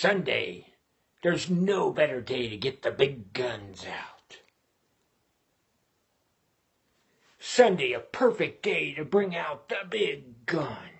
Sunday. There's no better day to get the big guns out. Sunday, a perfect day to bring out the big gun.